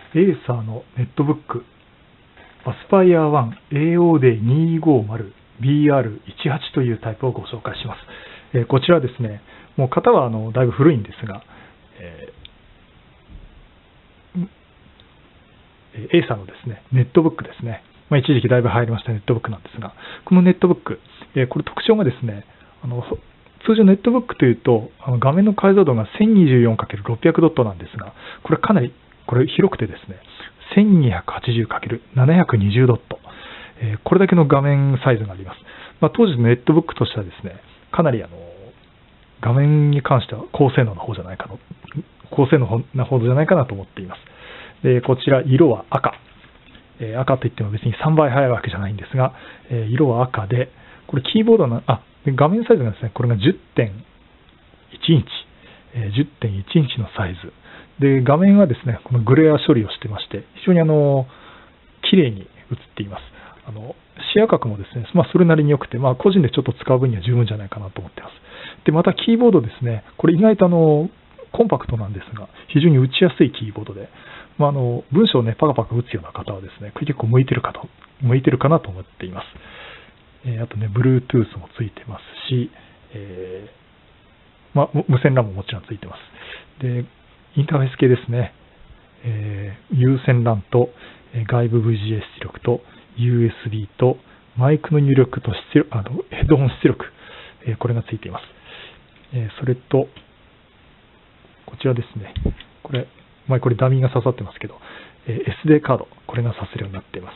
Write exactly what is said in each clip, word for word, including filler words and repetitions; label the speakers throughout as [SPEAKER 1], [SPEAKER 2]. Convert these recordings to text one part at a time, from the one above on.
[SPEAKER 1] エーサーのネットブックアスパイアワン エーオーディーにひゃくごじゅうビーアールじゅうはち というタイプをご紹介します。えー、こちらはですね、もう型はあのだいぶ古いんですが、えー、エーサーのですね、ネットブックですね。まあ、一時期だいぶ流行りましたネットブックなんですが、このネットブック、えー、これ特徴がですね、あの通常ネットブックというと、あの画面の解像度が せんにじゅうよんかけるろっぴゃく ドットなんですが、これかなりこれ広くてですね、せんにひゃくはちじゅうかけるななひゃくにじゅう ドット、えー、これだけの画面サイズがあります。まあ、当時のネットブックとしてはですね、かなりあの画面に関しては高性能な方じゃないかの、高性能な方じゃないかなと思っています。で、こちら色は赤。えー、赤といっても別にさんばい速いわけじゃないんですが、えー、色は赤で、これキーボードの、あ、画面サイズがですね、これが じゅってんいちインチ、えー、じゅってんいちインチのサイズ。で、画面はですね、このグレア処理をしてまして、非常にあの、綺麗に映っています。あの、視野角もですね、まあ、それなりに良くて、まあ、個人でちょっと使う分には十分じゃないかなと思っています。で、またキーボードですね、これ意外とあの、コンパクトなんですが、非常に打ちやすいキーボードで、まあ、あの、文章をね、パカパカ打つような方はですね、これ結構向いてるかと、向いてるかなと思っています。えー、あとね、Bluetooth もついてますし、えー、まあ、無線 ラン ももちろんついてます。で、インターフェース系ですね。えー、有線 ラン と、えー、外部 ブイジーエー 出力と ユーエスビー とマイクの入力と出力、あのヘッドホン出力、えー、これがついています。えー、それと、こちらですね。これ、まあ、これダミーが刺さってますけど、えー、エスディー カード、これが刺せるようになっています。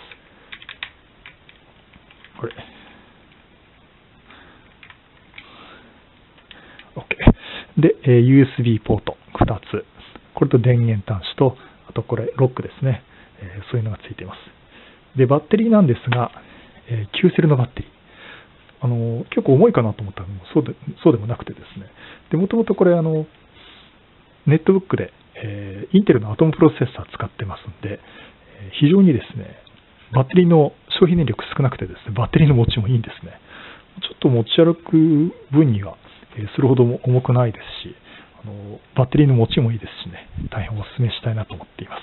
[SPEAKER 1] これ。OK。で、えー、ユーエスビー ポートふたつ。これと電源端子と、あとこれロックですね。えー、そういうのがついています。で、バッテリーなんですが、えー、きゅうセルのバッテリー。あの、結構重いかなと思ったらそうで、そうでもなくてですね。で、もともとこれあの、ネットブックで、えー、インテルのアトムプロセッサー使ってますんで、えー、非常にですね、バッテリーの消費燃力少なくてですね、バッテリーの持ちもいいんですね。ちょっと持ち歩く分には、えー、それほども重くないですし、あのバッテリーの持ちもいいですしね、大変お勧めしたいなと思っています。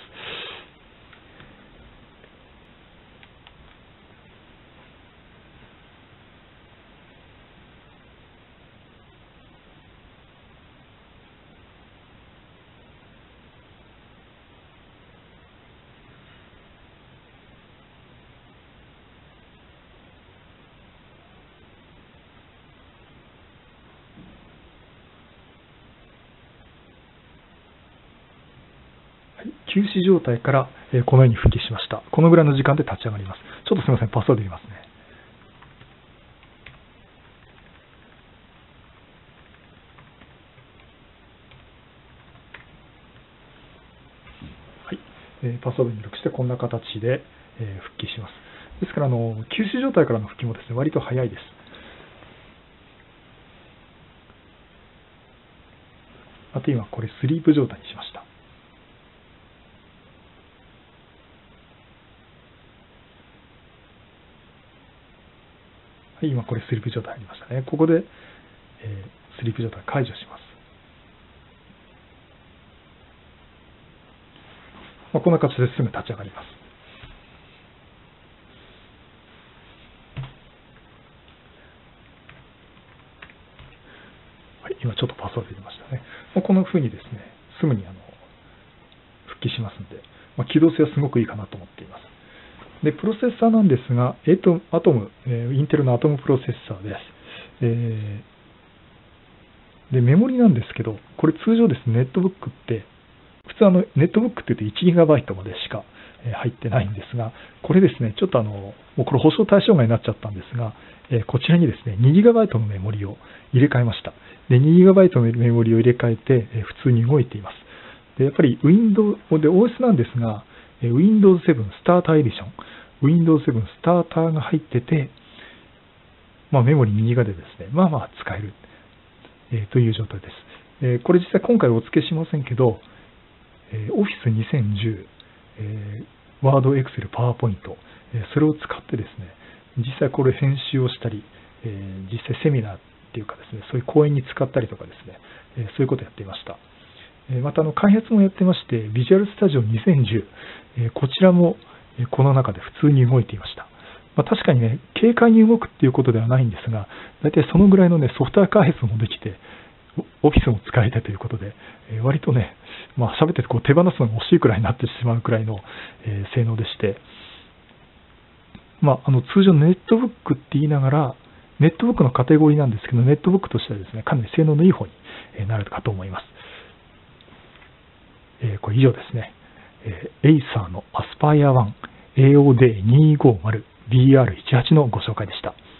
[SPEAKER 1] 休止状態からこのように復帰しました。このぐらいの時間で立ち上がります。ちょっとすみません、パスワード入れますね。はい、えー、パスワード入力してこんな形で、えー、復帰します。ですからあの、休止状態からの復帰もですね、割と早いです。あと今これスリープ状態にしました。はい、今これスリープ状態になりましたね。ここで、えー、スリープ状態解除します。まあ、こんな形ですぐ立ち上がります。はい、今ちょっとパスワード入れましたね。まあ、こんな風にですね、すぐにあの復帰しますので、まあ、機動性はすごくいいかなと思っています。で、プロセッサーなんですが、エトアトム、えー、インテルのアトムプロセッサーです。えー、で、メモリなんですけど、これ通常ですね、ネットブックって、普通あのネットブックって言うと いちギガバイト までしか入ってないんですが、これですね、ちょっとあの、もうこれ保証対象外になっちゃったんですが、えー、こちらにですね、にギガバイト のメモリを入れ替えました。で、にギガバイト のメモリを入れ替えて、えー、普通に動いています。で、やっぱり Windows で オーエス なんですが、えー、ウィンドウズセブン スターターエディション、ウィンドウズセブン スターターが入ってて、まあ、メモリにギガでですね、まあまあ使える、えー、という状態です。えー、これ実際今回お付けしませんけど、えー、オフィスにせんじゅう、えー、ワード、エクセル、パワーポイント、えー、それを使ってですね、実際これ編集をしたり、えー、実際セミナーっていうかですね、そういう講演に使ったりとかですね、えー、そういうことをやっていました。 またあの開発もやってまして、ビジュアルスタジオにせんじゅう、こちらもこの中で普通に動いていました。まあ、確かにね、軽快に動くっていうことではないんですが、大体そのぐらいのね、ソフトウェア開発もできて、オフィスも使えてということで、割とね、まあ、喋っててこう手放すのが惜しいくらいになってしまうくらいの、えー、性能でして、まあ、あの通常ネットブックって言いながら、ネットブックのカテゴリーなんですけど、ネットブックとしてはですね、かなり性能のいい方になるかと思います。えー、これ以上ですね、えー、エイサーのアスパイアワン エーオーディーにひゃくごじゅうビーアールじゅうはち のご紹介でした。